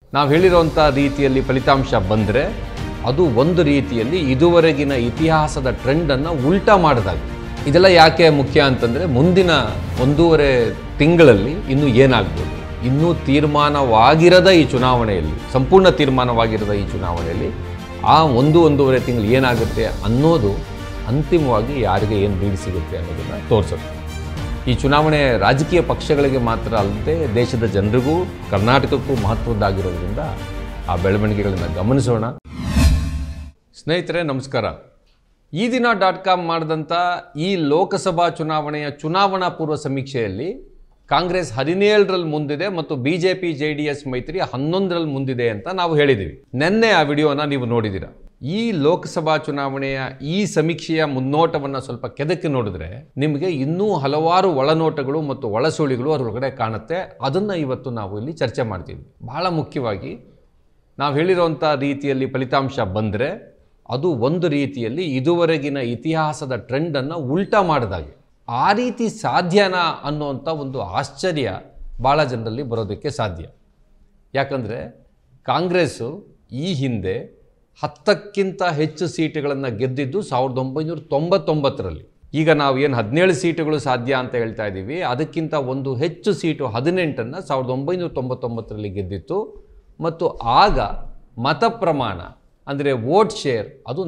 ನಾವು ಹೇಳಿರುವಂಥ ರೀತಿಯಲ್ಲಿ ಫಲಿತಾಂಶ ಬಂದರೆ ಅದು ಒಂದು ರೀತಿಯಲ್ಲಿ ಇದುವರೆಗಿನ ಇತಿಹಾಸದ ಟ್ರೆಂಡನ್ನು ಉಲ್ಟಾ ಮಾಡಿದಾಗ. ಇದೆಲ್ಲ ಯಾಕೆ ಮುಖ್ಯ ಅಂತಂದರೆ ಮುಂದಿನ 1.5 ತಿಂಗಳಲ್ಲಿ ಇನ್ನೂ ಏನಾಗ್ಬೋದು, ಇನ್ನೂ ತೀರ್ಮಾನವಾಗಿರದ ಈ ಚುನಾವಣೆಯಲ್ಲಿ, ಸಂಪೂರ್ಣ ತೀರ್ಮಾನವಾಗಿರದ ಈ ಚುನಾವಣೆಯಲ್ಲಿ ಆ 1-1.5 ತಿಂಗಳು ಏನಾಗುತ್ತೆ ಅನ್ನೋದು ಅಂತಿಮವಾಗಿ ಯಾರಿಗೆ ಏನು ಬೀಡು ಸಿಗುತ್ತೆ ಅನ್ನೋದನ್ನು ತೋರಿಸುತ್ತೆ. ಈ ಚುನಾವಣೆ ರಾಜಕೀಯ ಪಕ್ಷಗಳಿಗೆ ಮಾತ್ರ ಅಲ್ಲದೆ ದೇಶದ ಜನರಿಗೂ ಕರ್ನಾಟಕಕ್ಕೂ ಮಹತ್ವದ್ದಾಗಿರೋದ್ರಿಂದ ಆ ಬೆಳವಣಿಗೆಗಳನ್ನು ಗಮನಿಸೋಣ. ಸ್ನೇಹಿತರೆ ನಮಸ್ಕಾರ. ಈ ದಿನ .com ಮಾಡಿದಂಥ ಈ ಲೋಕಸಭಾ ಚುನಾವಣೆಯ ಚುನಾವಣಾ ಪೂರ್ವ ಸಮೀಕ್ಷೆಯಲ್ಲಿ ಕಾಂಗ್ರೆಸ್ 17ರಲ್ಲಿ ಮುಂದಿದೆ ಮತ್ತು ಬಿಜೆಪಿ JDS ಮೈತ್ರಿ 11ರಲ್ಲಿ ಮುಂದಿದೆ ಅಂತ ನಾವು ಹೇಳಿದ್ದೀವಿ. ನಿನ್ನೆ ಆ ವಿಡಿಯೋನ ನೀವು ನೋಡಿದ್ದೀರಾ. ಈ ಲೋಕಸಭಾ ಚುನಾವಣೆಯ ಈ ಸಮೀಕ್ಷೆಯ ಮುನ್ನೋಟವನ್ನು ಸ್ವಲ್ಪ ಕೆದಕಿ ನೋಡಿದ್ರೆ ನಿಮಗೆ ಇನ್ನೂ ಹಲವಾರು ಒಳನೋಟಗಳು ಮತ್ತು ಒಳಸುಳಿಗಳು ಅದರೊಳಗಡೆ ಕಾಣುತ್ತೆ. ಅದನ್ನು ಇವತ್ತು ನಾವು ಇಲ್ಲಿ ಚರ್ಚೆ ಮಾಡ್ತೀವಿ. ಬಹಳ ಮುಖ್ಯವಾಗಿ ನಾವು ಹೇಳಿರೋಂಥ ರೀತಿಯಲ್ಲಿ ಫಲಿತಾಂಶ ಬಂದರೆ ಅದು ಒಂದು ರೀತಿಯಲ್ಲಿ ಇದುವರೆಗಿನ ಇತಿಹಾಸದ ಟ್ರೆಂಡನ್ನು ಉಲ್ಟಾ ಮಾಡಿದಾಗೆ. ಆ ರೀತಿ ಸಾಧ್ಯನಾ ಅನ್ನೋವಂಥ ಒಂದು ಆಶ್ಚರ್ಯ ಭಾಳ ಜನರಲ್ಲಿ ಬರೋದಕ್ಕೆ ಸಾಧ್ಯ. ಯಾಕಂದರೆ ಕಾಂಗ್ರೆಸ್ಸು ಈ ಹಿಂದೆ 10ಕ್ಕಿಂತ ಹೆಚ್ಚು ಸೀಟುಗಳನ್ನು ಗೆದ್ದಿದ್ದು 1999ರಲ್ಲಿ. ಈಗ ನಾವು ಏನು 17 ಸೀಟುಗಳು ಸಾಧ್ಯ ಅಂತ ಹೇಳ್ತಾ ಇದ್ದೀವಿ, ಅದಕ್ಕಿಂತ ಒಂದು ಹೆಚ್ಚು ಸೀಟು 18ಅನ್ನು 1999ರಲ್ಲಿ ಗೆದ್ದಿತ್ತು. ಮತ್ತು ಆಗ ಮತ ಪ್ರಮಾಣ ಅಂದರೆ ವೋಟ್ ಶೇರ್ ಅದು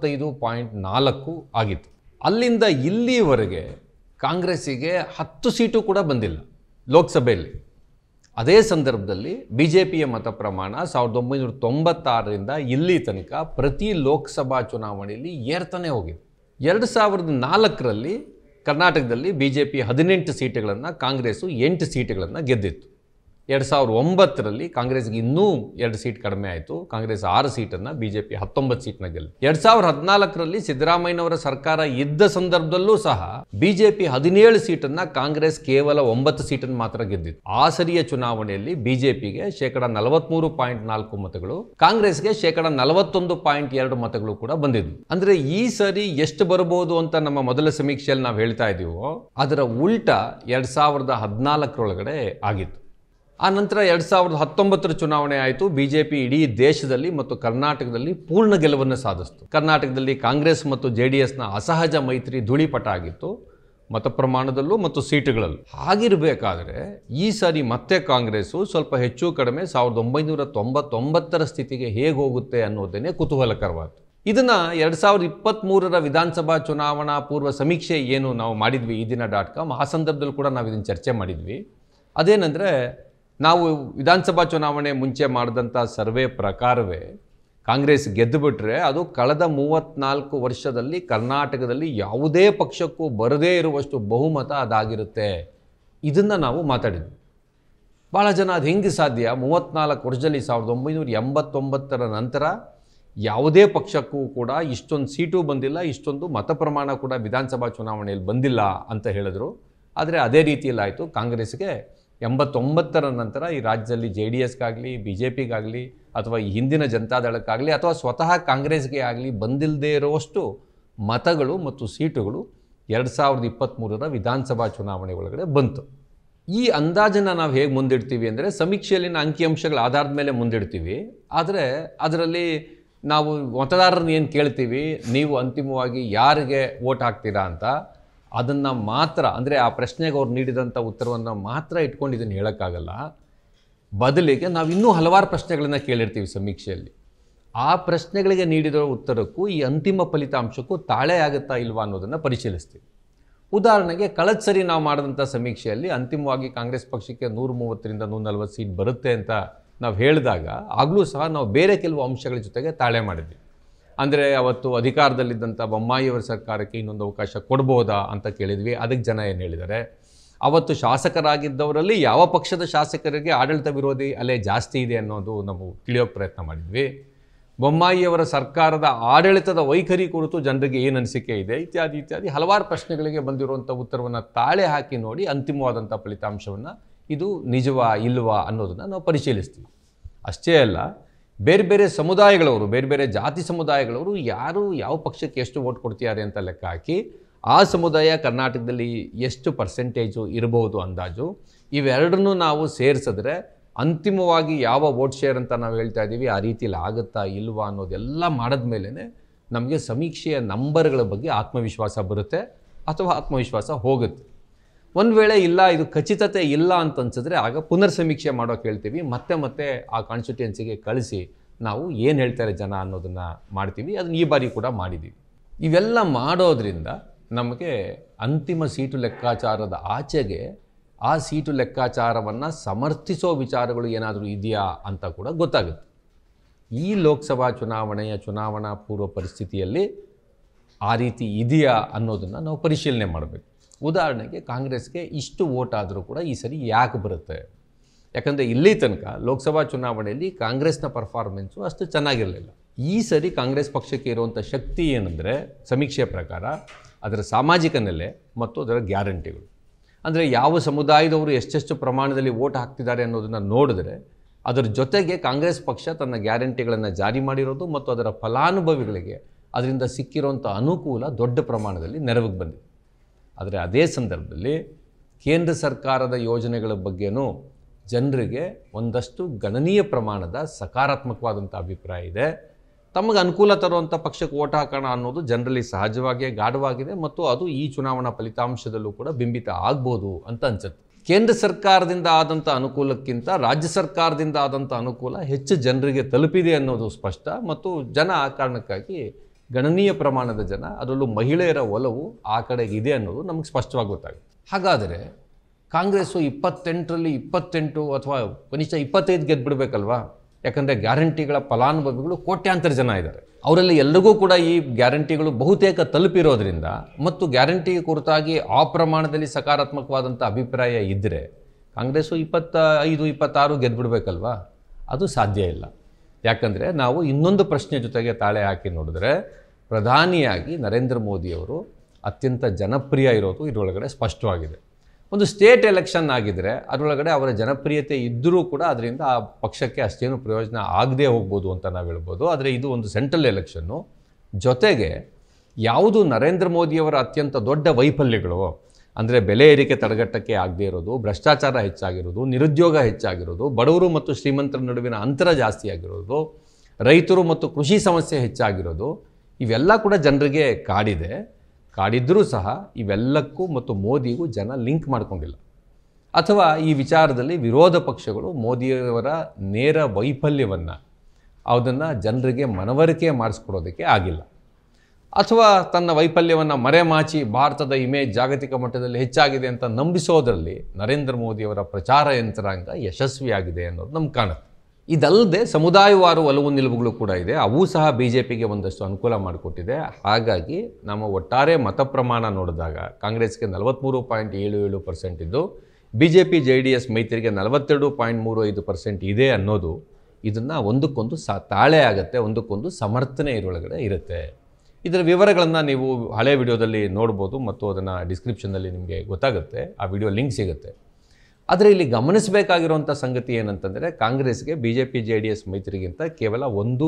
45.4 ಆಗಿತ್ತು. ಅಲ್ಲಿಂದ ಇಲ್ಲಿವರೆಗೆ ಕಾಂಗ್ರೆಸ್ಸಿಗೆ 10 ಸೀಟು ಕೂಡ ಬಂದಿಲ್ಲ ಲೋಕಸಭೆಯಲ್ಲಿ. ಅದೇ ಸಂದರ್ಭದಲ್ಲಿ BJPಯ ಮತ ಪ್ರಮಾಣ 1996ರಿಂದ ಇಲ್ಲಿ ತನಕ ಪ್ರತಿ ಲೋಕಸಭಾ ಚುನಾವಣೆಯಲ್ಲಿ ಏರ್ತಾನೆ ಹೋಗಿದೆ. 2004ರಲ್ಲಿ ಕರ್ನಾಟಕದಲ್ಲಿ BJP 18 ಸೀಟುಗಳನ್ನು, ಕಾಂಗ್ರೆಸ್ಸು 8 ಸೀಟುಗಳನ್ನು ಗೆದ್ದಿತ್ತು. 2009ರಲ್ಲಿ ಕಾಂಗ್ರೆಸ್ಗೆ ಇನ್ನೂ 2 ಸೀಟ್ ಕಡಿಮೆ ಆಯಿತು. ಕಾಂಗ್ರೆಸ್ 6 ಸೀಟನ್ನು, BJP 19 ಸೀಟ್ನ ಗೆಲ್ಲಿ. 2014ರಲ್ಲಿ ಸಿದ್ದರಾಮಯ್ಯನವರ ಸರ್ಕಾರ ಇದ್ದ ಸಂದರ್ಭದಲ್ಲೂ ಸಹ BJP 17 ಸೀಟನ್ನು, ಕಾಂಗ್ರೆಸ್ ಕೇವಲ 9 ಸೀಟನ್ನು ಮಾತ್ರ ಗೆದ್ದಿತ್ತು. ಆ ಸರಿಯ ಚುನಾವಣೆಯಲ್ಲಿ BJPಗೆ 43.4 ಮತಗಳು, ಕಾಂಗ್ರೆಸ್ಗೆ 41.2 ಮತಗಳು ಕೂಡ ಬಂದಿದ್ವು. ಅಂದರೆ ಈ ಸರಿ ಎಷ್ಟು ಬರಬಹುದು ಅಂತ ನಮ್ಮ ಮೊದಲ ಸಮೀಕ್ಷೆಯಲ್ಲಿ ನಾವು ಹೇಳ್ತಾ ಇದ್ದೀವೋ ಅದರ ಉಲ್ಟಾ 2014ರೊಳಗಡೆ ಆಗಿತ್ತು. ಆ ನಂತರ 2019ರ ಚುನಾವಣೆ ಆಯಿತು. BJP ಇಡೀ ದೇಶದಲ್ಲಿ ಮತ್ತು ಕರ್ನಾಟಕದಲ್ಲಿ ಪೂರ್ಣ ಗೆಲುವನ್ನು ಸಾಧಿಸಿತು. ಕರ್ನಾಟಕದಲ್ಲಿ ಕಾಂಗ್ರೆಸ್ ಮತ್ತು JDSನ ಅಸಹಜ ಮೈತ್ರಿ ಧೂಳಿಪಟ ಆಗಿತ್ತು, ಮತ ಪ್ರಮಾಣದಲ್ಲೂ ಮತ್ತು ಸೀಟುಗಳಲ್ಲೂ. ಹಾಗಿರಬೇಕಾದ್ರೆ ಈ ಸಾರಿ ಮತ್ತೆ ಕಾಂಗ್ರೆಸ್ಸು ಸ್ವಲ್ಪ ಹೆಚ್ಚು ಕಡಿಮೆ 1999ರ ಸ್ಥಿತಿಗೆ ಹೇಗೆ ಹೋಗುತ್ತೆ ಅನ್ನೋದೇನೆ ಕುತೂಹಲಕರವಾಯಿತು. ಇದನ್ನು 2023ರ ವಿಧಾನಸಭಾ ಚುನಾವಣಾ ಪೂರ್ವ ಸಮೀಕ್ಷೆ ಏನು ನಾವು ಮಾಡಿದ್ವಿ ಈ ದಿನ .com, ಆ ಸಂದರ್ಭದಲ್ಲಿ ಕೂಡ ನಾವು ಇದನ್ನು ಚರ್ಚೆ ಮಾಡಿದ್ವಿ. ಅದೇನೆಂದರೆ, ನಾವು ವಿಧಾನಸಭಾ ಚುನಾವಣೆ ಮುಂಚೆ ಮಾಡಿದಂಥ ಸರ್ವೆ ಪ್ರಕಾರವೇ ಕಾಂಗ್ರೆಸ್ ಗೆದ್ದುಬಿಟ್ರೆ ಅದು ಕಳೆದ 34 ವರ್ಷದಲ್ಲಿ ಕರ್ನಾಟಕದಲ್ಲಿ ಯಾವುದೇ ಪಕ್ಷಕ್ಕೂ ಬರದೇ ಇರುವಷ್ಟು ಬಹುಮತ ಅದಾಗಿರುತ್ತೆ. ಇದನ್ನು ನಾವು ಮಾತಾಡಿದ್ವಿ. ಭಾಳ ಜನ ಅದು ಹೆಂಗೆ ಸಾಧ್ಯ, 34 ವರ್ಷದಲ್ಲಿ 1989ರ ನಂತರ ಯಾವುದೇ ಪಕ್ಷಕ್ಕೂ ಕೂಡ ಇಷ್ಟೊಂದು ಸೀಟು ಬಂದಿಲ್ಲ, ಇಷ್ಟೊಂದು ಮತ ಪ್ರಮಾಣ ಕೂಡ ವಿಧಾನಸಭಾ ಚುನಾವಣೆಯಲ್ಲಿ ಬಂದಿಲ್ಲ ಅಂತ ಹೇಳಿದ್ರು. ಆದರೆ ಅದೇ ರೀತಿಯಲ್ಲಿ ಆಯಿತು. ಕಾಂಗ್ರೆಸ್ಗೆ 89ರ ನಂತರ ಈ ರಾಜ್ಯದಲ್ಲಿ JDSಗಾಗಲಿ, BJPಗಾಗಲಿ ಅಥವಾ ಈ ಹಿಂದಿನ ಜನತಾದಳಕ್ಕಾಗಲಿ ಅಥವಾ ಸ್ವತಃ ಕಾಂಗ್ರೆಸ್ಗೆ ಆಗಲಿ ಬಂದಿಲ್ಲದೇ ಇರುವಷ್ಟು ಮತಗಳು ಮತ್ತು ಸೀಟುಗಳು 2023ರ ವಿಧಾನಸಭಾ ಚುನಾವಣೆ ಒಳಗಡೆ ಬಂತು. ಈ ಅಂದಾಜನ್ನು ನಾವು ಹೇಗೆ ಮುಂದಿಡ್ತೀವಿ ಅಂದರೆ ಸಮೀಕ್ಷೆಯಲ್ಲಿನ ಅಂಕಿಅಂಶಗಳ ಆಧಾರದ ಮೇಲೆ ಮುಂದಿಡ್ತೀವಿ. ಆದರೆ ಅದರಲ್ಲಿ ನಾವು ಮತದಾರರನ್ನ ಏನು ಕೇಳ್ತೀವಿ, ನೀವು ಅಂತಿಮವಾಗಿ ಯಾರಿಗೆ ವೋಟ್ ಹಾಕ್ತೀರಾ ಅಂತ, ಅದನ್ನು ಮಾತ್ರ, ಅಂದರೆ ಆ ಪ್ರಶ್ನೆಗೆ ಅವ್ರು ನೀಡಿದಂಥ ಉತ್ತರವನ್ನು ಮಾತ್ರ ಇಟ್ಕೊಂಡು ಇದನ್ನು ಹೇಳೋಕ್ಕಾಗಲ್ಲ. ಬದಲಿಗೆ ನಾವು ಇನ್ನೂ ಹಲವಾರು ಪ್ರಶ್ನೆಗಳನ್ನು ಕೇಳಿರ್ತೀವಿ ಸಮೀಕ್ಷೆಯಲ್ಲಿ. ಆ ಪ್ರಶ್ನೆಗಳಿಗೆ ನೀಡಿರೋ ಉತ್ತರಕ್ಕೂ ಈ ಅಂತಿಮ ಫಲಿತಾಂಶಕ್ಕೂ ತಾಳೆ ಆಗುತ್ತಾ ಇಲ್ವಾ ಅನ್ನೋದನ್ನು ಪರಿಶೀಲಿಸ್ತೀವಿ. ಉದಾಹರಣೆಗೆ ಕಳೆದ ಸರಿ ನಾವು ಮಾಡಿದಂಥ ಸಮೀಕ್ಷೆಯಲ್ಲಿ ಅಂತಿಮವಾಗಿ ಕಾಂಗ್ರೆಸ್ ಪಕ್ಷಕ್ಕೆ 130ರಿಂದ 140 ಸೀಟ್ ಬರುತ್ತೆ ಅಂತ ನಾವು ಹೇಳಿದಾಗ ಆಗಲೂ ಸಹ ನಾವು ಬೇರೆ ಕೆಲವು ಅಂಶಗಳ ಜೊತೆಗೆ ತಾಳೆ ಮಾಡಿದ್ವಿ. ಅಂದರೆ ಅವತ್ತು ಅಧಿಕಾರದಲ್ಲಿದ್ದಂಥ ಬೊಮ್ಮಾಯಿಯವರ ಸರ್ಕಾರಕ್ಕೆ ಇನ್ನೊಂದು ಅವಕಾಶ ಕೊಡ್ಬೋದಾ ಅಂತ ಕೇಳಿದ್ವಿ. ಅದಕ್ಕೆ ಜನ ಏನು ಹೇಳಿದ್ದಾರೆ, ಅವತ್ತು ಶಾಸಕರಾಗಿದ್ದವರಲ್ಲಿ ಯಾವ ಪಕ್ಷದ ಶಾಸಕರಿಗೆ ಆಡಳಿತ ವಿರೋಧಿ ಅಲೆ ಜಾಸ್ತಿ ಇದೆ ಅನ್ನೋದು ನಾವು ತಿಳಿಯೋಕ್ಕೆ ಪ್ರಯತ್ನ ಮಾಡಿದ್ವಿ. ಬೊಮ್ಮಾಯಿಯವರ ಸರ್ಕಾರದ ಆಡಳಿತದ ವೈಖರಿ ಕುರಿತು ಜನರಿಗೆ ಏನು ಅನಿಸಿಕೆ ಇದೆ ಇತ್ಯಾದಿ ಇತ್ಯಾದಿ ಹಲವಾರು ಪ್ರಶ್ನೆಗಳಿಗೆ ಬಂದಿರುವಂಥ ಉತ್ತರವನ್ನು ತಾಳೆ ಹಾಕಿ ನೋಡಿ ಅಂತಿಮವಾದಂಥ ಫಲಿತಾಂಶವನ್ನು ಇದು ನಿಜವಾ ಇಲ್ವಾ ಅನ್ನೋದನ್ನು ನಾವು ಪರಿಶೀಲಿಸ್ತೀವಿ. ಅಷ್ಟೇ ಅಲ್ಲ, ಬೇರೆ ಬೇರೆ ಸಮುದಾಯಗಳವರು, ಬೇರೆ ಬೇರೆ ಜಾತಿ ಸಮುದಾಯಗಳವರು ಯಾರು ಯಾವ ಪಕ್ಷಕ್ಕೆ ಎಷ್ಟು ವೋಟ್ ಕೊಡ್ತಿದ್ದಾರೆ ಅಂತ ಲೆಕ್ಕ ಹಾಕಿ ಆ ಸಮುದಾಯ ಕರ್ನಾಟಕದಲ್ಲಿ ಎಷ್ಟು ಪರ್ಸೆಂಟೇಜು ಇರಬಹುದು ಅಂದಾಜು, ಇವೆರಡನ್ನೂ ನಾವು ಸೇರಿಸಿದ್ರೆ ಅಂತಿಮವಾಗಿ ಯಾವ ವೋಟ್ ಶೇರ್ ಅಂತ ನಾವು ಹೇಳ್ತಾ ಇದ್ದೀವಿ ಆ ರೀತಿಯಲ್ಲಿ ಆಗುತ್ತಾ ಇಲ್ವಾ ಅನ್ನೋದೆಲ್ಲ ಮಾಡಿದ ಮೇಲೇ ನಮಗೆ ಸಮೀಕ್ಷೆಯ ನಂಬರ್ಗಳ ಬಗ್ಗೆ ಆತ್ಮವಿಶ್ವಾಸ ಬರುತ್ತೆ ಅಥವಾ ಆತ್ಮವಿಶ್ವಾಸ ಹೋಗುತ್ತೆ. ಒಂದು ವೇಳೆ ಇಲ್ಲ ಇದು ಖಚಿತತೆ ಇಲ್ಲ ಅಂತ ಅನ್ಸಿದ್ರೆ ಆಗ ಪುನರ್ ಸಮೀಕ್ಷೆ ಮಾಡೋಕೆ ಹೇಳ್ತೀವಿ, ಮತ್ತೆ ಆ ಕಾನ್ಸ್ಟಿಟ್ಯೂನ್ಸಿಗೆ ಕಳಿಸಿ ನಾವು ಏನು ಹೇಳ್ತಾರೆ ಜನ ಅನ್ನೋದನ್ನು ಮಾಡ್ತೀವಿ. ಅದನ್ನು ಈ ಬಾರಿ ಕೂಡ ಮಾಡಿದ್ದೀವಿ. ಇವೆಲ್ಲ ಮಾಡೋದ್ರಿಂದ ನಮಗೆ ಅಂತಿಮ ಸೀಟು ಲೆಕ್ಕಾಚಾರದ ಆಚೆಗೆ ಆ ಸೀಟು ಲೆಕ್ಕಾಚಾರವನ್ನು ಸಮರ್ಥಿಸೋ ವಿಚಾರಗಳು ಏನಾದರೂ ಇದೆಯಾ ಅಂತ ಕೂಡ ಗೊತ್ತಾಗುತ್ತೆ. ಈ ಲೋಕಸಭಾ ಚುನಾವಣಾ ಪೂರ್ವ ಪರಿಸ್ಥಿತಿಯಲ್ಲಿ ಆ ರೀತಿ ಇದೆಯಾ ಅನ್ನೋದನ್ನು ನಾವು ಪರಿಶೀಲನೆ ಮಾಡಬೇಕು. ಉದಾಹರಣೆಗೆ ಕಾಂಗ್ರೆಸ್ಗೆ ಇಷ್ಟು ವೋಟ್ ಆದರೂ ಕೂಡ ಈ ಸರಿ ಯಾಕೆ ಬರುತ್ತೆ? ಯಾಕಂದರೆ ಇಲ್ಲಿ ತನಕ ಲೋಕಸಭಾ ಚುನಾವಣೆಯಲ್ಲಿ ಕಾಂಗ್ರೆಸ್ನ ಪರ್ಫಾರ್ಮೆನ್ಸು ಅಷ್ಟು ಚೆನ್ನಾಗಿರಲಿಲ್ಲ. ಈ ಸರಿ ಕಾಂಗ್ರೆಸ್ ಪಕ್ಷಕ್ಕೆ ಇರುವಂಥ ಶಕ್ತಿ ಏನಂದರೆ ಸಮೀಕ್ಷೆ ಪ್ರಕಾರ ಅದರ ಸಾಮಾಜಿಕ ನೆಲೆ ಮತ್ತು ಅದರ ಗ್ಯಾರಂಟಿಗಳು. ಅಂದರೆ ಯಾವ ಸಮುದಾಯದವರು ಎಷ್ಟೆಷ್ಟು ಪ್ರಮಾಣದಲ್ಲಿ ವೋಟ್ ಹಾಕ್ತಿದ್ದಾರೆ ಅನ್ನೋದನ್ನು ನೋಡಿದ್ರೆ ಅದರ ಜೊತೆಗೆ ಕಾಂಗ್ರೆಸ್ ಪಕ್ಷ ತನ್ನ ಗ್ಯಾರಂಟಿಗಳನ್ನು ಜಾರಿ ಮಾಡಿರೋದು ಮತ್ತು ಅದರ ಫಲಾನುಭವಿಗಳಿಗೆ ಅದರಿಂದ ಸಿಕ್ಕಿರೋಂಥ ಅನುಕೂಲ ದೊಡ್ಡ ಪ್ರಮಾಣದಲ್ಲಿ ನೆರವಿಗೆ ಬಂದಿದೆ. ಆದರೆ ಅದೇ ಸಂದರ್ಭದಲ್ಲಿ ಕೇಂದ್ರ ಸರ್ಕಾರದ ಯೋಜನೆಗಳ ಬಗ್ಗೆನೂ ಜನರಿಗೆ ಒಂದಷ್ಟು ಗಣನೀಯ ಪ್ರಮಾಣದ ಸಕಾರಾತ್ಮಕವಾದಂಥ ಅಭಿಪ್ರಾಯ ಇದೆ. ತಮಗೆ ಅನುಕೂಲ ತರುವಂಥ ಪಕ್ಷಕ್ಕೆ ವೋಟ್ ಹಾಕೋಣ ಅನ್ನೋದು ಜನರಲ್ಲಿ ಸಹಜವಾಗಿಯೇ ಗಾಢವಾಗಿದೆ ಮತ್ತು ಅದು ಈ ಚುನಾವಣಾ ಫಲಿತಾಂಶದಲ್ಲೂ ಕೂಡ ಬಿಂಬಿತ ಆಗ್ಬೋದು ಅಂತ ಅನ್ಸುತ್ತೆ. ಕೇಂದ್ರ ಸರ್ಕಾರದಿಂದ ಆದಂಥ ಅನುಕೂಲಕ್ಕಿಂತ ರಾಜ್ಯ ಸರ್ಕಾರದಿಂದ ಆದಂಥ ಅನುಕೂಲ ಹೆಚ್ಚು ಜನರಿಗೆ ತಲುಪಿದೆ ಅನ್ನೋದು ಸ್ಪಷ್ಟ ಮತ್ತು ಜನ ಆ ಕಾರಣಕ್ಕಾಗಿ ಗಣನೀಯ ಪ್ರಮಾಣದ ಜನ ಅದರಲ್ಲೂ ಮಹಿಳೆಯರ ಒಲವು ಆ ಕಡೆಗೆ ಇದೆ ಅನ್ನೋದು ನಮಗೆ ಸ್ಪಷ್ಟವಾಗಿ ಗೊತ್ತಾಗುತ್ತೆ. ಹಾಗಾದರೆ ಕಾಂಗ್ರೆಸ್ಸು 28ರಲ್ಲಿ 28 ಅಥವಾ ಕನಿಷ್ಠ 25 ಗೆದ್ದುಬಿಡ್ಬೇಕಲ್ವಾ? ಯಾಕಂದರೆ ಗ್ಯಾರಂಟಿಗಳ ಫಲಾನುಭವಿಗಳು ಕೋಟ್ಯಾಂತರ ಜನ ಇದ್ದಾರೆ. ಅವರಲ್ಲಿ ಎಲ್ಲರಿಗೂ ಕೂಡ ಈ ಗ್ಯಾರಂಟಿಗಳು ಬಹುತೇಕ ತಲುಪಿರೋದ್ರಿಂದ ಮತ್ತು ಗ್ಯಾರಂಟಿ ಕುರಿತಾಗಿ ಆ ಪ್ರಮಾಣದಲ್ಲಿ ಸಕಾರಾತ್ಮಕವಾದಂಥ ಅಭಿಪ್ರಾಯ ಇದ್ದರೆ ಕಾಂಗ್ರೆಸ್ಸು 25-26 ಗೆದ್ದುಬಿಡ್ಬೇಕಲ್ವಾ? ಅದು ಸಾಧ್ಯ ಇಲ್ಲ. ಯಾಕಂದರೆ ನಾವು ಇನ್ನೊಂದು ಪ್ರಶ್ನೆ ಜೊತೆಗೆ ತಾಳೆ ಹಾಕಿ ನೋಡಿದ್ರೆ ಪ್ರಧಾನಿಯಾಗಿ ನರೇಂದ್ರ ಮೋದಿಯವರು ಅತ್ಯಂತ ಜನಪ್ರಿಯ ಇರೋದು ಇದರೊಳಗಡೆ ಸ್ಪಷ್ಟವಾಗಿದೆ. ಒಂದು ಸ್ಟೇಟ್ ಎಲೆಕ್ಷನ್ ಆಗಿದ್ದರೆ ಅದರೊಳಗಡೆ ಅವರ ಜನಪ್ರಿಯತೆ ಇದ್ದರೂ ಕೂಡ ಅದರಿಂದ ಆ ಪಕ್ಷಕ್ಕೆ ಅಷ್ಟೇನು ಪ್ರಯೋಜನ ಆಗದೆ ಹೋಗ್ಬೋದು ಅಂತ ನಾವು ಹೇಳ್ಬೋದು. ಆದರೆ ಇದು ಒಂದು ಸೆಂಟ್ರಲ್ ಎಲೆಕ್ಷನ್ನು. ಜೊತೆಗೆ ಯಾವುದು ನರೇಂದ್ರ ಮೋದಿಯವರ ಅತ್ಯಂತ ದೊಡ್ಡ ವೈಫಲ್ಯಗಳು ಅಂದರೆ ಬೆಲೆ ಏರಿಕೆ ತಡೆಗಟ್ಟಕ್ಕೆ ಆಗದೇ ಇರೋದು, ಭ್ರಷ್ಟಾಚಾರ ಹೆಚ್ಚಾಗಿರೋದು, ನಿರುದ್ಯೋಗ ಹೆಚ್ಚಾಗಿರೋದು, ಬಡವರು ಮತ್ತು ಶ್ರೀಮಂತರ ನಡುವಿನ ಅಂತರ ಜಾಸ್ತಿ ಆಗಿರೋದು, ರೈತರು ಮತ್ತು ಕೃಷಿ ಸಮಸ್ಯೆ ಹೆಚ್ಚಾಗಿರೋದು, ಇವೆಲ್ಲ ಕೂಡ ಜನರಿಗೆ ಕಾಡಿದ್ದರೂ ಸಹ ಇವೆಲ್ಲಕ್ಕೂ ಮತ್ತು ಮೋದಿಗೂ ಜನ ಲಿಂಕ್ ಮಾಡ್ಕೊಂಡಿಲ್ಲ. ಅಥವಾ ಈ ವಿಚಾರದಲ್ಲಿ ವಿರೋಧ ಪಕ್ಷಗಳು ಮೋದಿಯವರ ನೇರ ವೈಫಲ್ಯವನ್ನು ಅದನ್ನು ಜನರಿಗೆ ಮನವರಿಕೆ ಮಾಡಿಸ್ಕೊಡೋದಕ್ಕೆ ಆಗಿಲ್ಲ. ಅಥವಾ ತನ್ನ ವೈಫಲ್ಯವನ್ನು ಮರೆಮಾಚಿ ಭಾರತದ ಇಮೇಜ್ ಜಾಗತಿಕ ಮಟ್ಟದಲ್ಲಿ ಹೆಚ್ಚಾಗಿದೆ ಅಂತ ನಂಬಿಸೋದರಲ್ಲಿ ನರೇಂದ್ರ ಮೋದಿಯವರ ಪ್ರಚಾರ ಯಂತ್ರಾಂಗ ಯಶಸ್ವಿಯಾಗಿದೆ ಅನ್ನೋದು ನಮ್ಗೆ ಕಾಣುತ್ತೆ. ಇದಲ್ಲದೆ ಸಮುದಾಯವಾರು ಒಲವು ನಿಲುವುಗಳು ಕೂಡ ಇದೆ. ಅವು ಸಹ BJPಗೆ ಒಂದಷ್ಟು ಅನುಕೂಲ ಮಾಡಿಕೊಟ್ಟಿದೆ. ಹಾಗಾಗಿ ನಮ್ಮ ಒಟ್ಟಾರೆ ಮತ ಪ್ರಮಾಣ ನೋಡಿದಾಗ ಕಾಂಗ್ರೆಸ್ಗೆ 43.77% ಇದ್ದು BJP JDS ಮೈತ್ರಿಗೆ 42.35% ಇದೆ ಅನ್ನೋದು ಇದನ್ನು ಒಂದಕ್ಕೊಂದು ತಾಳೆ ಆಗುತ್ತೆ, ಒಂದಕ್ಕೊಂದು ಸಮರ್ಥನೆ ಇದರೊಳಗಡೆ ಇರುತ್ತೆ. ಇದರ ವಿವರಗಳನ್ನು ನೀವು ಹಳೆ ವಿಡಿಯೋದಲ್ಲಿ ನೋಡ್ಬೋದು ಮತ್ತು ಅದನ್ನು ಡಿಸ್ಕ್ರಿಪ್ಷನ್ನಲ್ಲಿ ನಿಮಗೆ ಗೊತ್ತಾಗುತ್ತೆ, ಆ ವಿಡಿಯೋ ಲಿಂಕ್ ಸಿಗುತ್ತೆ. ಆದರೆ ಇಲ್ಲಿ ಗಮನಿಸಬೇಕಾಗಿರುವಂಥ ಸಂಗತಿ ಏನಂತಂದರೆ ಕಾಂಗ್ರೆಸ್ಗೆ BJP JDS ಮೈತ್ರಿಗಿಂತ ಕೇವಲ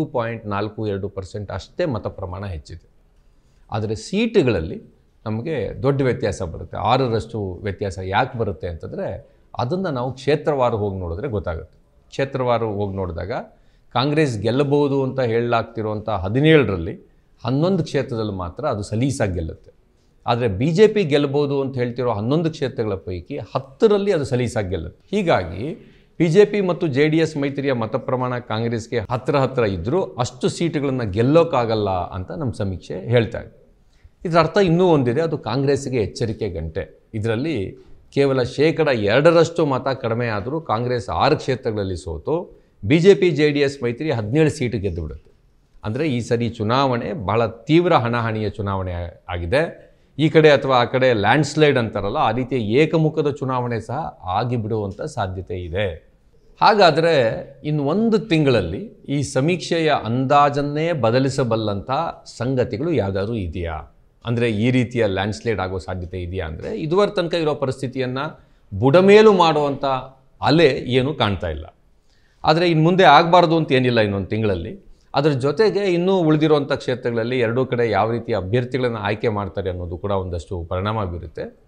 1.42% ಅಷ್ಟೇ ಮತ ಪ್ರಮಾಣ ಹೆಚ್ಚಿದೆ. ಆದರೆ ಸೀಟುಗಳಲ್ಲಿ ನಮಗೆ ದೊಡ್ಡ ವ್ಯತ್ಯಾಸ ಬರುತ್ತೆ. 6ರಷ್ಟು ವ್ಯತ್ಯಾಸ ಯಾಕೆ ಬರುತ್ತೆ ಅಂತಂದರೆ ಅದನ್ನು ನಾವು ಕ್ಷೇತ್ರವಾರು ಹೋಗಿ ನೋಡಿದ್ರೆ ಗೊತ್ತಾಗುತ್ತೆ. ಕ್ಷೇತ್ರವಾರು ಹೋಗಿ ನೋಡಿದಾಗ ಕಾಂಗ್ರೆಸ್ ಗೆಲ್ಲಬಹುದು ಅಂತ ಹೇಳಲಾಗ್ತಿರುವಂಥ 17ರಲ್ಲಿ 11 ಕ್ಷೇತ್ರದಲ್ಲಿ ಮಾತ್ರ ಅದು ಸಲೀಸಾಗಿ ಗೆಲ್ಲುತ್ತೆ. ಆದರೆ BJP ಗೆಲ್ಲಬಹುದು ಅಂತ ಹೇಳ್ತಿರೋ 11 ಕ್ಷೇತ್ರಗಳ ಪೈಕಿ 10ರಲ್ಲಿ ಅದು ಸಲೀಸಾಗಿ ಗೆಲ್ಲುತ್ತೆ. ಹೀಗಾಗಿ BJP ಮತ್ತು JDS ಮೈತ್ರಿಯ ಮತ ಪ್ರಮಾಣ ಕಾಂಗ್ರೆಸ್ಗೆ ಹತ್ತಿರ ಇದ್ದರೂ ಅಷ್ಟು ಸೀಟುಗಳನ್ನು ಗೆಲ್ಲೋಕ್ಕಾಗಲ್ಲ ಅಂತ ನಮ್ಮ ಸಮೀಕ್ಷೆ ಹೇಳ್ತಾ ಇದೆ. ಇದರ ಅರ್ಥ ಇನ್ನೂ ಒಂದಿದೆ, ಅದು ಕಾಂಗ್ರೆಸ್ಗೆ ಎಚ್ಚರಿಕೆ ಗಂಟೆ. ಇದರಲ್ಲಿ ಕೇವಲ 2% ಮತ ಕಡಿಮೆ ಆದರೂ ಕಾಂಗ್ರೆಸ್ 6 ಕ್ಷೇತ್ರಗಳಲ್ಲಿ ಸೋತು BJP JDS ಮೈತ್ರಿ 17 ಸೀಟು ಗೆದ್ದು ಬಿಡುತ್ತೆ. ಅಂದರೆ ಈ ಸರಿ ಚುನಾವಣೆ ಬಹಳ ತೀವ್ರ ಹಣಾಹಣಿಯ ಚುನಾವಣೆ ಆಗಿದೆ. ಈ ಕಡೆ ಅಥವಾ ಆ ಕಡೆ ಲ್ಯಾಂಡ್ಸ್ಲೈಡ್ ಅಂತಾರಲ್ಲ, ಆ ರೀತಿಯ ಏಕಮುಖದ ಚುನಾವಣೆ ಸಹ ಆಗಿಬಿಡುವಂಥ ಸಾಧ್ಯತೆ ಇದೆ. ಹಾಗಾದರೆ ಇನ್ನು 1 ತಿಂಗಳಲ್ಲಿ ಈ ಸಮೀಕ್ಷೆಯ ಅಂದಾಜನ್ನೇ ಬದಲಿಸಬಲ್ಲಂಥ ಸಂಗತಿಗಳು ಯಾವುದಾದ್ರೂ ಇದೆಯಾ? ಅಂದರೆ ಈ ರೀತಿಯ ಲ್ಯಾಂಡ್ಸ್ಲೈಡ್ ಆಗೋ ಸಾಧ್ಯತೆ ಇದೆಯಾ ಅಂದರೆ ಇದುವರೆ ತನಕ ಇರೋ ಪರಿಸ್ಥಿತಿಯನ್ನು ಬುಡಮೇಲು ಮಾಡುವಂಥ ಅಲೆ ಏನೂ ಕಾಣ್ತಾ ಇಲ್ಲ. ಆದರೆ ಇನ್ನು ಮುಂದೆ ಆಗಬಾರ್ದು ಅಂತ ಏನಿಲ್ಲ ಇನ್ನೊಂದು ತಿಂಗಳಲ್ಲಿ. ಅದರ ಜೊತೆಗೆ ಇನ್ನೂ ಉಳಿದಿರುವಂಥ ಕ್ಷೇತ್ರಗಳಲ್ಲಿ ಎರಡೂ ಕಡೆ ಯಾವ ರೀತಿಯ ಅಭ್ಯರ್ಥಿಗಳನ್ನು ಆಯ್ಕೆ ಮಾಡ್ತಾರೆ ಅನ್ನೋದು ಕೂಡ ಒಂದಷ್ಟು ಪರಿಣಾಮ ಬೀರುತ್ತೆ.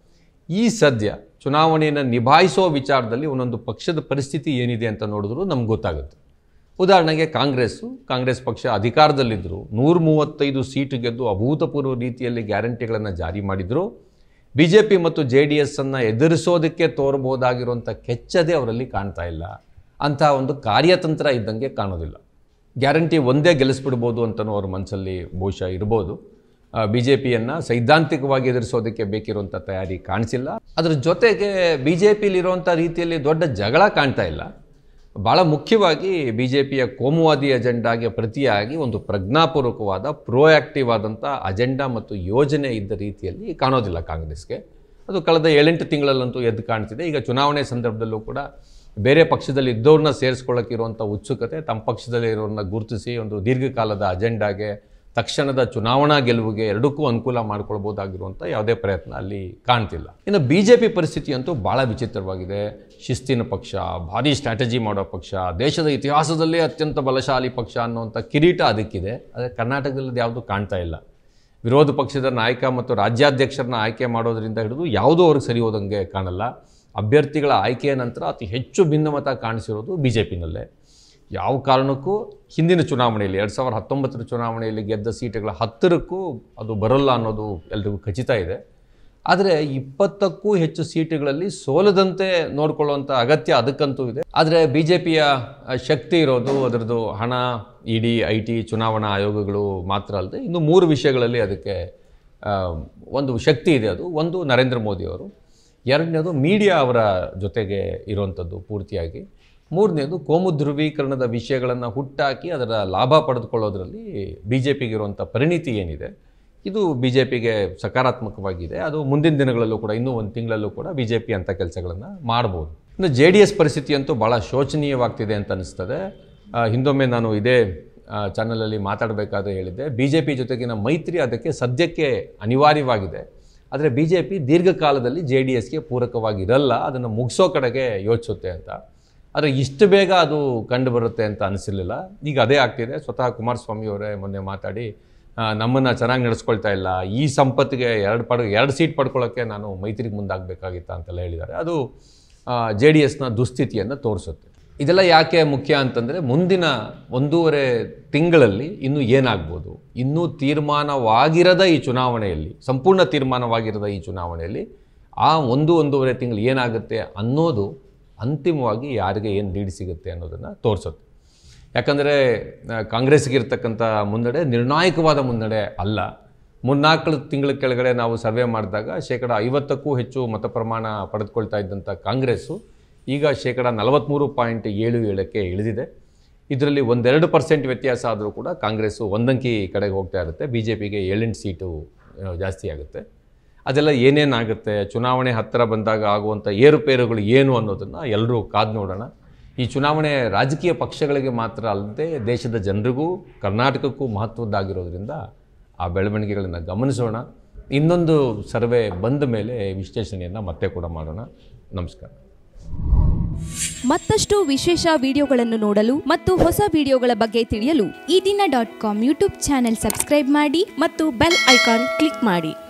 ಈ ಸದ್ಯ ಚುನಾವಣೆಯನ್ನು ನಿಭಾಯಿಸೋ ವಿಚಾರದಲ್ಲಿ ಒಂದೊಂದು ಪಕ್ಷದ ಪರಿಸ್ಥಿತಿ ಏನಿದೆ ಅಂತ ನೋಡಿದ್ರು ನಮ್ಗೆ ಗೊತ್ತಾಗುತ್ತೆ. ಉದಾಹರಣೆಗೆ ಕಾಂಗ್ರೆಸ್ ಪಕ್ಷ ಅಧಿಕಾರದಲ್ಲಿದ್ದರು, 135 ಸೀಟು ಗೆದ್ದು ಅಭೂತಪೂರ್ವ ರೀತಿಯಲ್ಲಿ ಗ್ಯಾರಂಟಿಗಳನ್ನು ಜಾರಿ ಮಾಡಿದರು. BJP ಮತ್ತು JDS ಅನ್ನು ಎದುರಿಸೋದಕ್ಕೆ ತೋರಬಹುದಾಗಿರುವಂಥ ಕೆಚ್ಚದೆ ಅವರಲ್ಲಿ ಕಾಣ್ತಾ ಇಲ್ಲ. ಅಂಥ ಒಂದು ಕಾರ್ಯತಂತ್ರ ಇದ್ದಂಗೆ ಕಾಣೋದಿಲ್ಲ. ಗ್ಯಾರಂಟಿ ಒಂದೇ ಗೆಲ್ಲಿಸ್ಬಿಡ್ಬೋದು ಅಂತಲೂ ಅವ್ರ ಮನಸ್ಸಲ್ಲಿ ಬಹುಶಃ ಇರ್ಬೋದು. BJPಯನ್ನು ಸೈದ್ಧಾಂತಿಕವಾಗಿ ಎದುರಿಸೋದಕ್ಕೆ ಬೇಕಿರುವಂಥ ತಯಾರಿ ಕಾಣಿಸಿಲ್ಲ. ಅದರ ಜೊತೆಗೆ BJPಲಿರುವಂಥ ರೀತಿಯಲ್ಲಿ ದೊಡ್ಡ ಜಗಳ ಕಾಣ್ತಾ ಇಲ್ಲ. ಭಾಳ ಮುಖ್ಯವಾಗಿ BJPಯ ಕೋಮುವಾದಿ ಅಜೆಂಡಾಗೆ ಪ್ರತಿಯಾಗಿ ಒಂದು ಪ್ರಜ್ಞಾಪೂರ್ವಕವಾದ ಪ್ರೋಆ್ಯಕ್ಟಿವ್ ಆದಂಥ ಅಜೆಂಡಾ ಮತ್ತು ಯೋಜನೆ ಇದ್ದ ರೀತಿಯಲ್ಲಿ ಕಾಣೋದಿಲ್ಲ ಕಾಂಗ್ರೆಸ್ಗೆ. ಅದು ಕಳೆದ 7-8 ತಿಂಗಳಲ್ಲಂತೂ ಎದ್ದು ಕಾಣ್ತಿದೆ. ಈಗ ಚುನಾವಣೆ ಸಂದರ್ಭದಲ್ಲೂ ಕೂಡ ಬೇರೆ ಪಕ್ಷದಲ್ಲಿ ಇದ್ದವ್ರನ್ನ ಸೇರಿಸ್ಕೊಳ್ಳೋಕ್ಕಿರುವಂಥ ಉತ್ಸುಕತೆ, ತಮ್ಮ ಪಕ್ಷದಲ್ಲಿ ಇರೋರನ್ನ ಗುರುತಿಸಿ ಒಂದು ದೀರ್ಘಕಾಲದ ಅಜೆಂಡಾಗೆ, ತಕ್ಷಣದ ಚುನಾವಣಾ ಗೆಲುವಿಗೆ ಎರಡಕ್ಕೂ ಅನುಕೂಲ ಮಾಡ್ಕೊಳ್ಬೋದಾಗಿರುವಂಥ ಯಾವುದೇ ಪ್ರಯತ್ನ ಅಲ್ಲಿ ಕಾಣ್ತಿಲ್ಲ. ಇನ್ನು BJP ಪರಿಸ್ಥಿತಿ ಅಂತೂ ಭಾಳ ವಿಚಿತ್ರವಾಗಿದೆ. ಶಿಸ್ತಿನ ಪಕ್ಷ, ಭಾರೀ ಸ್ಟ್ರಾಟಜಿ ಮಾಡೋ ಪಕ್ಷ, ದೇಶದ ಇತಿಹಾಸದಲ್ಲೇ ಅತ್ಯಂತ ಬಲಶಾಲಿ ಪಕ್ಷ ಅನ್ನುವಂಥ ಕಿರೀಟ ಅದಕ್ಕಿದೆ. ಆದರೆ ಕರ್ನಾಟಕದಲ್ಲಿ ಯಾವುದು ಕಾಣ್ತಾ ಇಲ್ಲ. ವಿರೋಧ ಪಕ್ಷದ ನಾಯಕ ಮತ್ತು ರಾಜ್ಯಾಧ್ಯಕ್ಷರನ್ನ ಆಯ್ಕೆ ಮಾಡೋದರಿಂದ ಹಿಡಿದು ಯಾವುದೂ ಅವ್ರಿಗೆ ಸರಿ ಹೋದಂಗೆ ಕಾಣಲ್ಲ. ಅಭ್ಯರ್ಥಿಗಳ ಆಯ್ಕೆಯ ನಂತರ ಅತಿ ಹೆಚ್ಚು ಭಿನ್ನಮತ ಕಾಣಿಸಿರೋದು BJPನಲ್ಲೇ. ಯಾವ ಕಾರಣಕ್ಕೂ ಹಿಂದಿನ ಚುನಾವಣೆಯಲ್ಲಿ 2019 ಚುನಾವಣೆಯಲ್ಲಿ ಗೆದ್ದ ಸೀಟುಗಳ 10ಕ್ಕೂ ಅದು ಬರೋಲ್ಲ ಅನ್ನೋದು ಎಲ್ರಿಗೂ ಖಚಿತ ಇದೆ. ಆದರೆ 20ಕ್ಕೂ ಹೆಚ್ಚು ಸೀಟುಗಳಲ್ಲಿ ಸೋಲದಂತೆ ನೋಡಿಕೊಳ್ಳುವಂಥ ಅಗತ್ಯ ಅದಕ್ಕಂತೂ ಇದೆ. ಆದರೆ BJPಯ ಶಕ್ತಿ ಇರೋದು ಅದರದ್ದು ಹಣ, ED, IT, ಚುನಾವಣಾ ಆಯೋಗಗಳು ಮಾತ್ರ ಅಲ್ಲದೆ ಇನ್ನು 3 ವಿಷಯಗಳಲ್ಲಿ ಅದಕ್ಕೆ ಒಂದು ಶಕ್ತಿ ಇದೆ. ಅದು ಒಂದು ನರೇಂದ್ರ ಮೋದಿಯವರು, ಎರಡನೇದು ಮೀಡಿಯಾ ಅವರ ಜೊತೆಗೆ ಇರುವಂಥದ್ದು ಪೂರ್ತಿಯಾಗಿ, ಮೂರನೇದು ಕೋಮು ಧ್ರುವೀಕರಣದ ವಿಷಯಗಳನ್ನು ಹುಟ್ಟಾಕಿ ಅದರ ಲಾಭ ಪಡೆದುಕೊಳ್ಳೋದ್ರಲ್ಲಿ BJPಗೆ ಇರುವಂಥ ಪರಿಣಿತಿ ಏನಿದೆ ಇದು BJPಗೆ ಸಕಾರಾತ್ಮಕವಾಗಿದೆ. ಅದು ಮುಂದಿನ ದಿನಗಳಲ್ಲೂ ಕೂಡ, ಇನ್ನೂ ಒಂದು ತಿಂಗಳಲ್ಲೂ ಕೂಡ BJP ಅಂಥ ಕೆಲಸಗಳನ್ನು ಮಾಡ್ಬೋದು. ಇನ್ನು JDS ಪರಿಸ್ಥಿತಿ ಅಂತೂ ಭಾಳ ಶೋಚನೀಯವಾಗ್ತಿದೆ ಅಂತ ಅನಿಸ್ತದೆ. ಹಿಂದೊಮ್ಮೆ ನಾನು ಇದೇ ಚಾನಲಲ್ಲಿ ಮಾತಾಡಬೇಕಾದ್ರೆ ಹೇಳಿದ್ದೆ, BJP ಜೊತೆಗಿನ ಮೈತ್ರಿ ಅದಕ್ಕೆ ಸದ್ಯಕ್ಕೆ ಅನಿವಾರ್ಯವಾಗಿದೆ. ಆದರೆ BJP ದೀರ್ಘಕಾಲದಲ್ಲಿ JDSಗೆ ಪೂರಕವಾಗಿರಲ್ಲ, ಅದನ್ನು ಮುಗಿಸೋ ಕಡೆಗೆ ಯೋಚಿಸುತ್ತೆ ಅಂತ. ಆದರೆ ಇಷ್ಟು ಬೇಗ ಅದು ಕಂಡು ಬರುತ್ತೆ ಅಂತ ಅನಿಸಿರಲಿಲ್ಲ. ಈಗ ಅದೇ ಆಗ್ತಿದೆ. ಸ್ವತಃ ಕುಮಾರಸ್ವಾಮಿ ಅವರೇ ಮೊನ್ನೆ ಮಾತಾಡಿ ನಮ್ಮನ್ನು ಚೆನ್ನಾಗಿ ನಡೆಸ್ಕೊಳ್ತಾ ಇಲ್ಲ, ಈ ಸಂಪತ್ತಿಗೆ 2 ಸೀಟ್ ಪಡ್ಕೊಳ್ಳೋಕ್ಕೆ ನಾನು ಮೈತ್ರಿಗೆ ಮುಂದಾಗಬೇಕಾಗಿತ್ತ ಅಂತೆಲ್ಲ ಹೇಳಿದ್ದಾರೆ. ಅದು JDSನ ದುಸ್ಥಿತಿಯನ್ನು ತೋರಿಸುತ್ತೆ. ಇದೆಲ್ಲ ಯಾಕೆ ಮುಖ್ಯ ಅಂತಂದರೆ ಮುಂದಿನ 1.5 ತಿಂಗಳಲ್ಲಿ ಇನ್ನೂ ಏನಾಗ್ಬೋದು, ಇನ್ನೂ ತೀರ್ಮಾನವಾಗಿರದ ಈ ಚುನಾವಣೆಯಲ್ಲಿ, ಸಂಪೂರ್ಣ ತೀರ್ಮಾನವಾಗಿರದ ಈ ಚುನಾವಣೆಯಲ್ಲಿ ಆ 1-1.5 ತಿಂಗಳು ಏನಾಗುತ್ತೆ ಅನ್ನೋದು ಅಂತಿಮವಾಗಿ ಯಾರಿಗೆ ಏನು ಲೀಡ್ ಸಿಗುತ್ತೆ ಅನ್ನೋದನ್ನು ತೋರಿಸುತ್ತೆ. ಯಾಕಂದರೆ ಕಾಂಗ್ರೆಸ್ಗಿರ್ತಕ್ಕಂಥ ಮುನ್ನಡೆ ನಿರ್ಣಾಯಕವಾದ ಮುನ್ನಡೆ ಅಲ್ಲ. 3-4 ತಿಂಗಳ ಕೆಳಗಡೆ ನಾವು ಸರ್ವೆ ಮಾಡಿದಾಗ 50%ಕ್ಕೂ ಹೆಚ್ಚು ಮತ ಪ್ರಮಾಣ ಪಡೆದುಕೊಳ್ತಾ ಇದ್ದಂಥ ಕಾಂಗ್ರೆಸ್ಸು ಈಗ 43.77ಕ್ಕೆ ಇಳಿದಿದೆ. ಇದರಲ್ಲಿ 1-2% ವ್ಯತ್ಯಾಸ ಆದರೂ ಕೂಡ ಕಾಂಗ್ರೆಸ್ಸು ಒಂದಂಕಿ ಕಡೆಗೆ ಹೋಗ್ತಾ ಇರುತ್ತೆ. BJPಗೆ 7-8 ಸೀಟು ಜಾಸ್ತಿ ಆಗುತ್ತೆ. ಅದೆಲ್ಲ ಏನೇನಾಗುತ್ತೆ, ಚುನಾವಣೆ ಹತ್ತಿರ ಬಂದಾಗ ಆಗುವಂಥ ಏರುಪೇರುಗಳು ಏನು ಅನ್ನೋದನ್ನು ಎಲ್ಲರೂ ಕಾದು ನೋಡೋಣ. ಈ ಚುನಾವಣೆ ರಾಜಕೀಯ ಪಕ್ಷಗಳಿಗೆ ಮಾತ್ರ ಅಲ್ಲದೆ ದೇಶದ ಜನರಿಗೂ ಕರ್ನಾಟಕಕ್ಕೂ ಮಹತ್ವದ್ದಾಗಿರೋದ್ರಿಂದ ಆ ಬೆಳವಣಿಗೆಗಳನ್ನು ಗಮನಿಸೋಣ. ಇನ್ನೊಂದು ಸರ್ವೆ ಬಂದ ಮೇಲೆ ವಿಶ್ಲೇಷಣೆಯನ್ನು ಮತ್ತೆ ಕೂಡ ಮಾಡೋಣ. ನಮಸ್ಕಾರ. ಮತ್ತಷ್ಟು ವಿಶೇಷ ವಿಡಿಯೋಗಳನ್ನು ನೋಡಲು ಮತ್ತು ಹೊಸ ವಿಡಿಯೋಗಳ ಬಗ್ಗೆ ತಿಳಿಯಲು eDina.com ಯೂಟ್ಯೂಬ್ ಚಾನೆಲ್ ಸಬ್ಸ್ಕ್ರೈಬ್ ಮಾಡಿ ಮತ್ತು ಬೆಲ್ ಐಕಾನ್ ಕ್ಲಿಕ್ ಮಾಡಿ.